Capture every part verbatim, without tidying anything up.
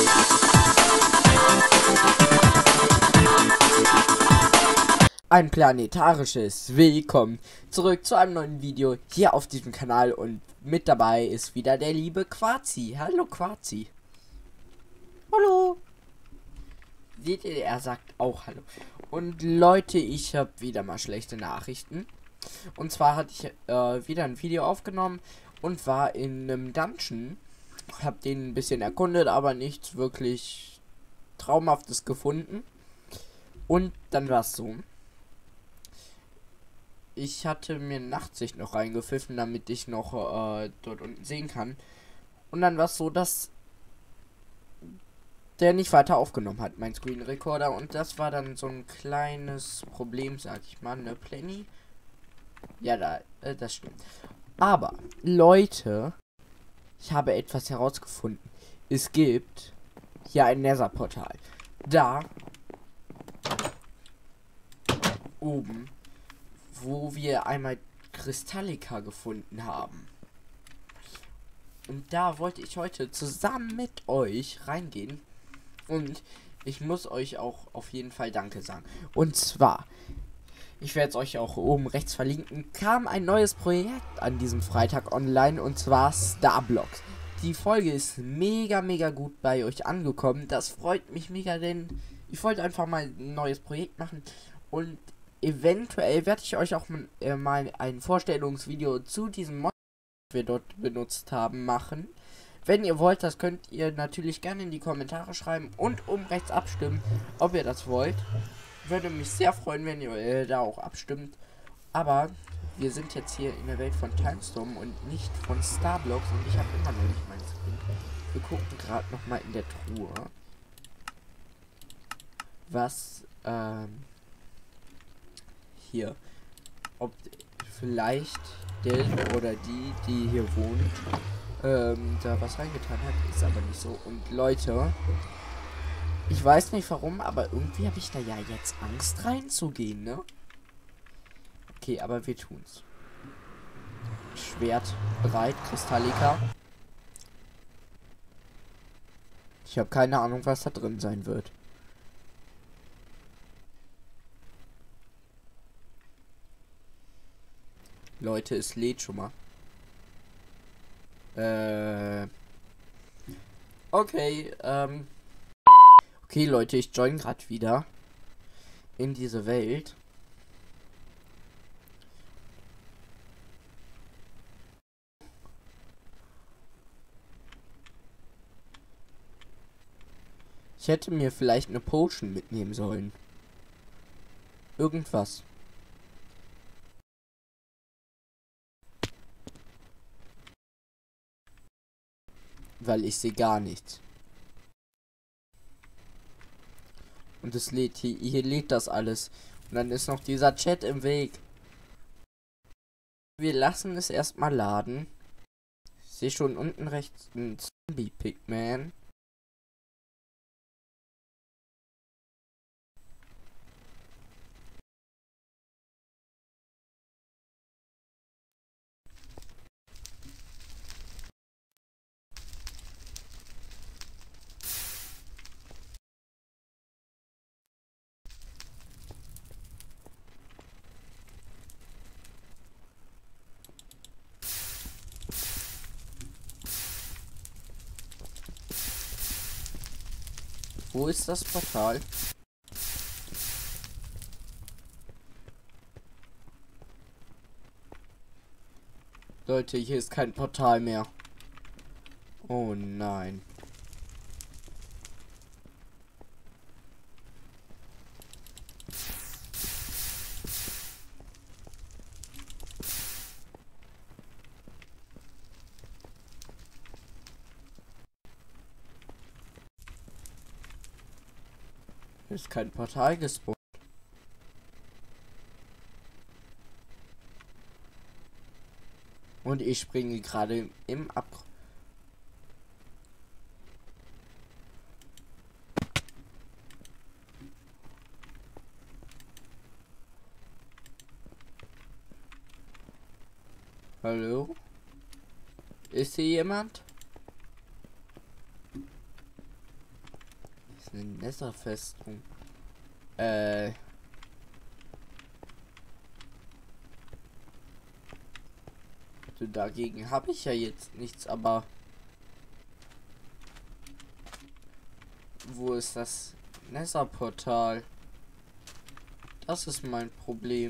Ein planetarisches Willkommen zurück zu einem neuen Video hier auf diesem Kanal, und mit dabei ist wieder der liebe Quazi. Hallo Quazi. Hallo. Seht ihr, er sagt auch Hallo. Und Leute, ich habe wieder mal schlechte Nachrichten. Und zwar hatte ich äh, wieder ein Video aufgenommen und war in einem Dungeon. Hab den ein bisschen erkundet, aber nichts wirklich Traumhaftes gefunden. Und dann war es so. Ich hatte mir Nachtsicht noch reingepfiffen, damit ich noch äh, dort unten sehen kann. Und dann war es so, dass der nicht weiter aufgenommen hat, mein Screen Recorder. Und das war dann so ein kleines Problem, sag ich mal, ne, Plenny? Ja, da, äh, das stimmt. Aber, Leute, ich habe etwas herausgefunden. Es gibt hier ein Nether-Portal. Da oben, wo wir einmal Kristallika gefunden haben. Und da wollte ich heute zusammen mit euch reingehen. Und ich muss euch auch auf jeden Fall Danke sagen. Und zwar, ich werde es euch auch oben rechts verlinken, kam ein neues Projekt an diesem Freitag online, und zwar Starblocks. Die Folge ist mega, mega gut bei euch angekommen. Das freut mich mega, denn ich wollte einfach mal ein neues Projekt machen. Und eventuell werde ich euch auch äh, mal ein Vorstellungsvideo zu diesem Mod, das wir dort benutzt haben, machen. Wenn ihr wollt, das könnt ihr natürlich gerne in die Kommentare schreiben und oben rechts abstimmen, ob ihr das wollt. Würde mich sehr freuen, wenn ihr äh, da auch abstimmt. Aber wir sind jetzt hier in der Welt von Timestorm und nicht von Starblocks, und ich habe immer noch nicht mein Screen. Wir gucken gerade noch mal in der Truhe, was ähm, hier, ob vielleicht der oder die, die hier wohnt, ähm, da was reingetan hat, ist aber nicht so. Und Leute, ich weiß nicht warum, aber irgendwie habe ich da ja jetzt Angst reinzugehen, ne? Okay, aber wir tun's. Schwert bereit, Kristallika. Ich habe keine Ahnung, was da drin sein wird. Leute, es lädt schon mal. Äh. Okay, ähm. Okay, Leute, ich join gerade wieder in diese Welt. Ich hätte mir vielleicht eine Potion mitnehmen sollen. Irgendwas. Weil ich sehe gar nichts. Und es lädt hier, hier lädt das alles. Und dann ist noch dieser Chat im Weg. Wir lassen es erstmal laden. Ich sehe schon unten rechts ein Zombie-Pigman. Wo ist das Portal? Leute, hier ist kein Portal mehr. Oh nein. Hier ist kein Portal gespawnt. Und ich springe gerade im Abgrund. Hallo? Ist hier jemand? eine Netherfestung. Äh. Dagegen habe ich ja jetzt nichts, aber wo ist das Nether-Portal? Das ist mein Problem.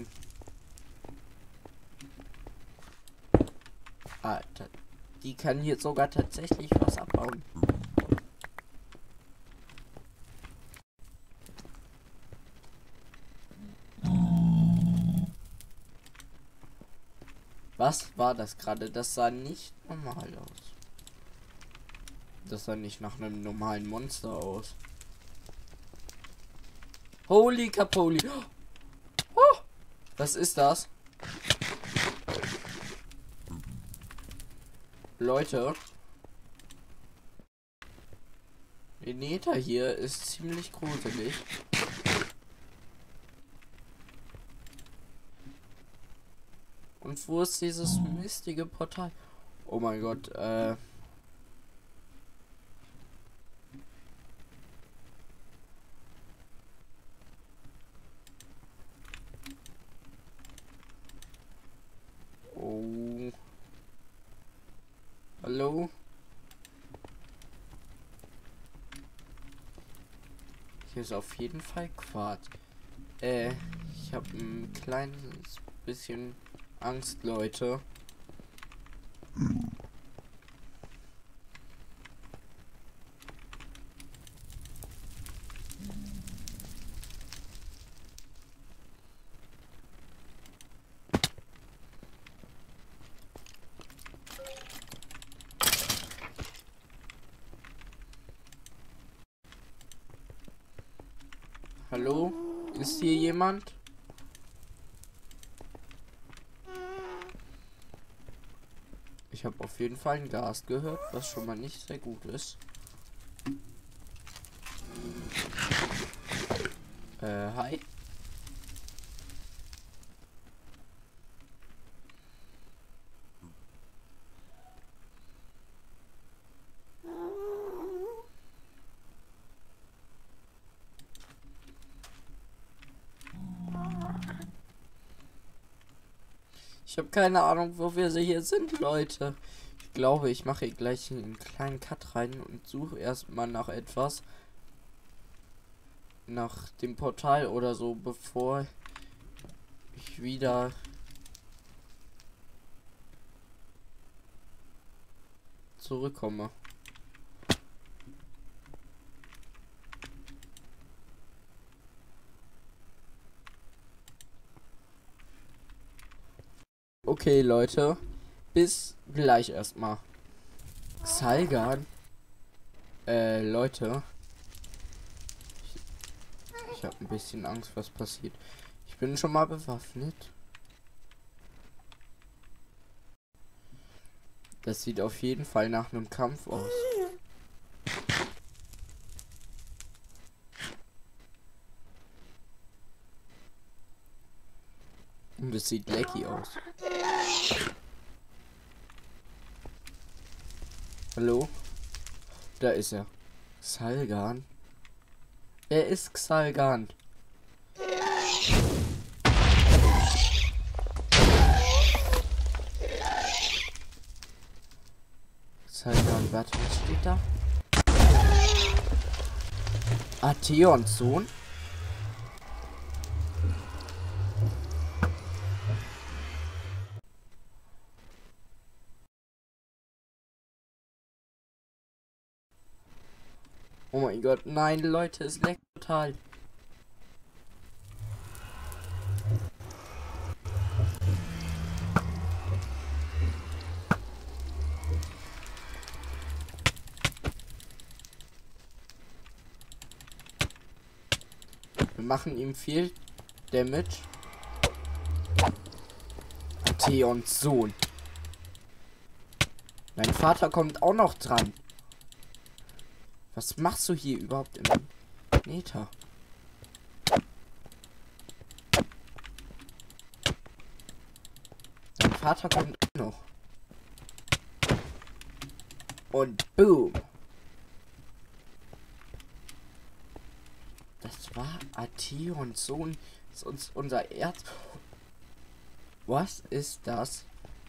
Alter, die kann hier sogar tatsächlich was abbauen. Was war das gerade? Das sah nicht normal aus. Das sah nicht nach einem normalen Monster aus. Holy Capoli. Oh, was ist das? Leute. Die Nether hier ist ziemlich gruselig. Und wo ist dieses mistige Portal? Oh mein Gott, äh. Oh. Hallo? Hier ist auf jeden Fall Quarz. Äh, ich habe ein kleines bisschen Angst, Leute. Hallo? Ist hier jemand? Ich habe auf jeden Fall ein Gas gehört, was schon mal nicht sehr gut ist. Äh, hi. Ich habe keine Ahnung, wo wir hier sind, Leute. Ich glaube, ich mache hier gleich einen kleinen Cut rein und suche erstmal nach etwas. Nach dem Portal oder so, bevor ich wieder zurückkomme. Okay, Leute. Bis gleich erstmal. Xalgan. Äh, Leute. Ich, ich habe ein bisschen Angst, was passiert. Ich bin schon mal bewaffnet. Das sieht auf jeden Fall nach einem Kampf aus. Und es sieht lecky aus. Hallo? Da ist er. Xalgan. Er ist Xalgan. Xalgan, warte, was steht da? Atheons Sohn? Oh mein Gott, nein, Leute, es leckt total. Wir machen ihm viel Damage. Atheons Sohn. Mein Vater kommt auch noch dran. Was machst du hier überhaupt im Nether? Dein Vater kommt auch noch. Und boom. war Arteons Sohn, ist uns unser Erz. Was ist das?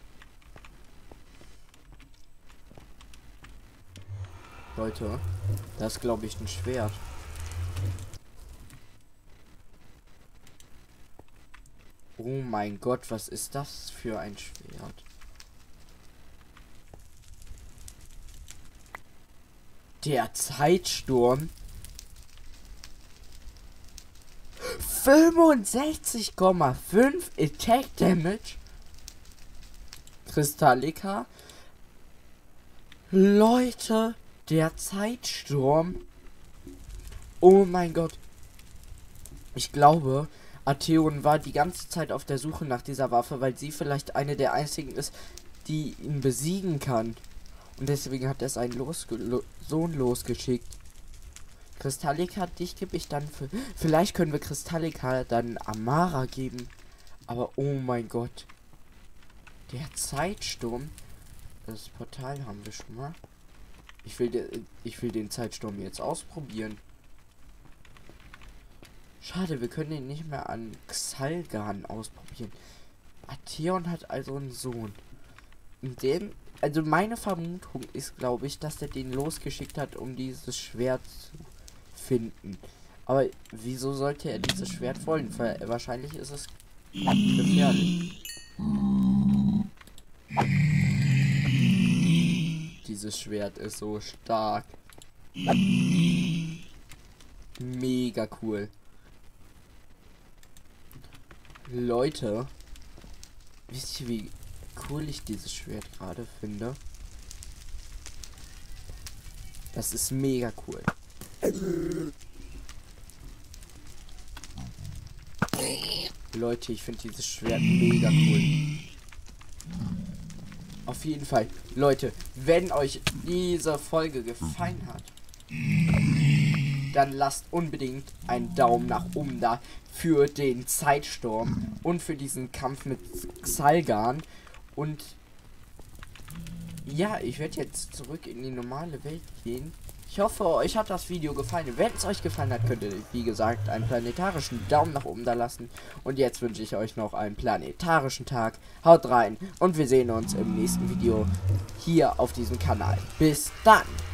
Leute, das ist, glaube ich, ein Schwert. Oh mein Gott, was ist das für ein Schwert? Der Zeitsturm. fünfundsechzig Komma fünf Attack Damage. Kristallika. Leute, der Zeitsturm. Oh mein Gott. Ich glaube, Arteon war die ganze Zeit auf der Suche nach dieser Waffe, weil sie vielleicht eine der einzigen ist, die ihn besiegen kann. Und deswegen hat er seinen losge Sohn losgeschickt. Kristallika, dich gebe ich dann für... Vielleicht können wir Kristallika dann Amara geben. Aber oh mein Gott. Der Zeitsturm. Das Portal haben wir schon mal. Ich will, de ich will den Zeitsturm jetzt ausprobieren. Schade, wir können ihn nicht mehr an Xalgan ausprobieren. Arteon hat also einen Sohn. Und den... Also meine Vermutung ist, glaube ich, dass er den losgeschickt hat, um dieses Schwert zu finden. Aber wieso sollte er dieses Schwert wollen? Weil wahrscheinlich ist es gefährlich. Dieses Schwert ist so stark. Mega cool. Leute, wisst ihr, wie cool ich dieses Schwert gerade finde? Das ist mega cool. Leute, ich finde dieses Schwert mega cool. Auf jeden Fall, Leute, wenn euch diese Folge gefallen hat, dann lasst unbedingt einen Daumen nach oben da für den Zeitsturm und für diesen Kampf mit Xalgan. Und ja, ich werde jetzt zurück in die normale Welt gehen. Ich hoffe, euch hat das Video gefallen. Wenn es euch gefallen hat, könnt ihr, wie gesagt, einen planetarischen Daumen nach oben da lassen. Und jetzt wünsche ich euch noch einen planetarischen Tag. Haut rein und wir sehen uns im nächsten Video hier auf diesem Kanal. Bis dann!